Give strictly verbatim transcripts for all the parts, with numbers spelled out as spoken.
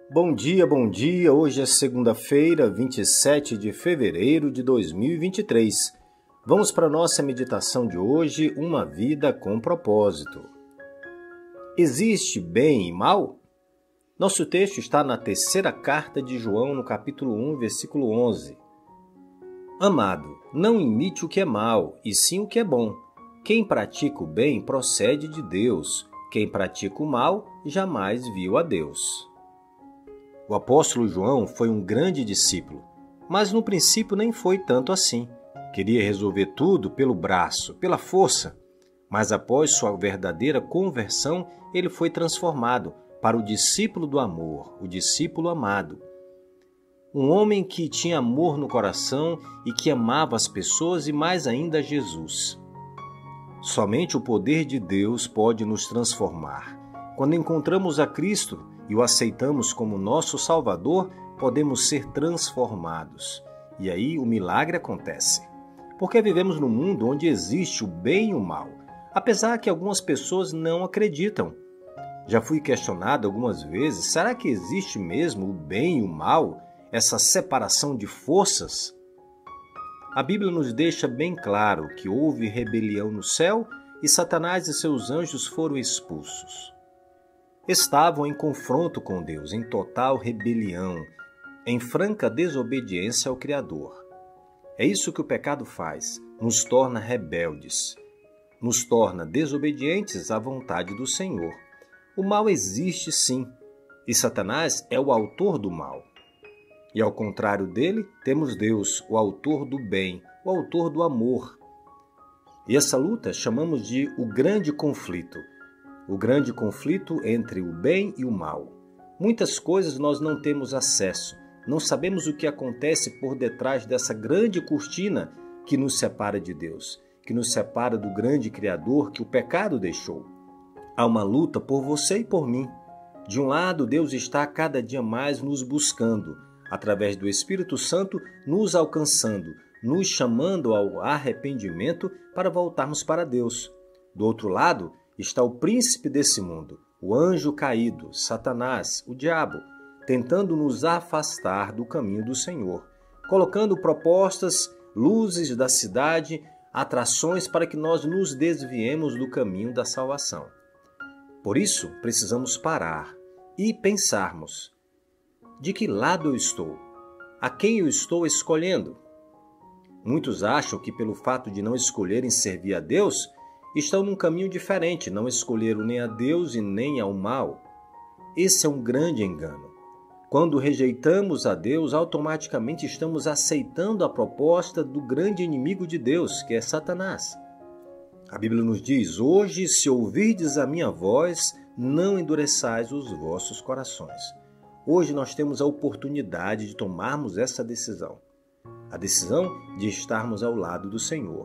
Bom dia, bom dia. Hoje é segunda-feira, vinte e sete de fevereiro de dois mil e vinte e três. Vamos para a nossa meditação de hoje, uma vida com propósito. Existe bem e mal? Nosso texto está na terceira carta de João, no capítulo um, versículo onze. Amado, não imite o que é mal, e sim o que é bom. Quem pratica o bem procede de Deus. Quem pratica o mal jamais viu a Deus. O apóstolo João foi um grande discípulo, mas no princípio nem foi tanto assim. Queria resolver tudo pelo braço, pela força. Mas após sua verdadeira conversão, ele foi transformado para o discípulo do amor, o discípulo amado. Um homem que tinha amor no coração e que amava as pessoas e mais ainda Jesus. Somente o poder de Deus pode nos transformar. Quando encontramos a Cristo e o aceitamos como nosso Salvador, podemos ser transformados. E aí o milagre acontece. Porque vivemos num mundo onde existe o bem e o mal, apesar que algumas pessoas não acreditam. Já fui questionado algumas vezes, será que existe mesmo o bem e o mal, essa separação de forças? A Bíblia nos deixa bem claro que houve rebelião no céu e Satanás e seus anjos foram expulsos. Estavam em confronto com Deus, em total rebelião, em franca desobediência ao Criador. É isso que o pecado faz, nos torna rebeldes, nos torna desobedientes à vontade do Senhor. O mal existe sim, e Satanás é o autor do mal. E ao contrário dele, temos Deus, o autor do bem, o autor do amor. E essa luta chamamos de o grande conflito. O grande conflito entre o bem e o mal. Muitas coisas nós não temos acesso, não sabemos o que acontece por detrás dessa grande cortina que nos separa de Deus, que nos separa do grande Criador que o pecado deixou. Há uma luta por você e por mim. De um lado, Deus está cada dia mais nos buscando, através do Espírito Santo, nos alcançando, nos chamando ao arrependimento para voltarmos para Deus. Do outro lado, está o príncipe desse mundo, o anjo caído, Satanás, o diabo, tentando nos afastar do caminho do Senhor, colocando propostas, luzes da cidade, atrações para que nós nos desviemos do caminho da salvação. Por isso, precisamos parar e pensarmos: de que lado eu estou? A quem eu estou escolhendo? Muitos acham que pelo fato de não escolherem servir a Deus, estão num caminho diferente, não escolheram nem a Deus e nem ao mal. Esse é um grande engano. Quando rejeitamos a Deus, automaticamente estamos aceitando a proposta do grande inimigo de Deus, que é Satanás. A Bíblia nos diz: hoje, se ouvirdes a minha voz, não endureçais os vossos corações. Hoje nós temos a oportunidade de tomarmos essa decisão. A decisão de estarmos ao lado do Senhor.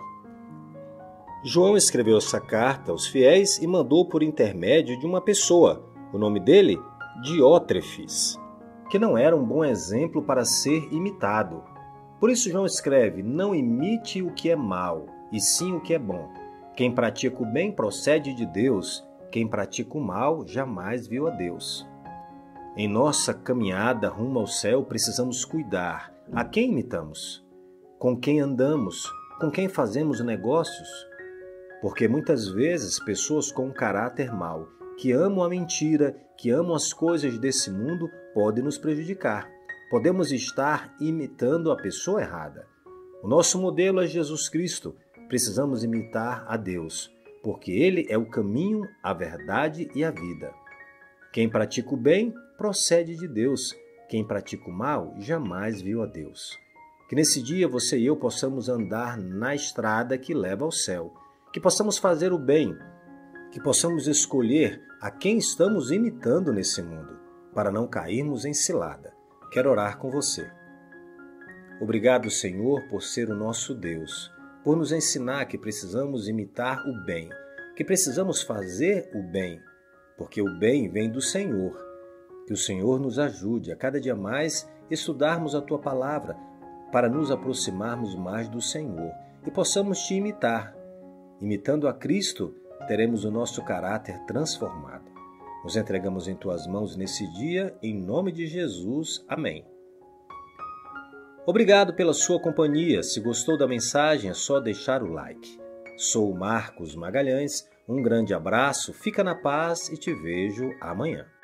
João escreveu essa carta aos fiéis e mandou por intermédio de uma pessoa, o nome dele, Diótrefes, que não era um bom exemplo para ser imitado. Por isso João escreve: não imite o que é mal, e sim o que é bom. Quem pratica o bem procede de Deus, quem pratica o mal jamais viu a Deus. Em nossa caminhada rumo ao céu, precisamos cuidar. A quem imitamos? Com quem andamos? Com quem fazemos negócios? Porque muitas vezes pessoas com um caráter mau, que amam a mentira, que amam as coisas desse mundo, podem nos prejudicar. Podemos estar imitando a pessoa errada. O nosso modelo é Jesus Cristo. Precisamos imitar a Deus, porque Ele é o caminho, a verdade e a vida. Quem pratica o bem procede de Deus. Quem pratica o mal jamais viu a Deus. Que nesse dia você e eu possamos andar na estrada que leva ao céu. Que possamos fazer o bem, que possamos escolher a quem estamos imitando nesse mundo, para não cairmos em cilada. Quero orar com você. Obrigado, Senhor, por ser o nosso Deus, por nos ensinar que precisamos imitar o bem, que precisamos fazer o bem, porque o bem vem do Senhor. Que o Senhor nos ajude a cada dia mais estudarmos a Tua Palavra, para nos aproximarmos mais do Senhor e possamos Te imitar. Imitando a Cristo, teremos o nosso caráter transformado. Nos entregamos em Tuas mãos nesse dia, em nome de Jesus. Amém. Obrigado pela sua companhia. Se gostou da mensagem, é só deixar o like. Sou Marcos Magalhães, um grande abraço, fica na paz e te vejo amanhã.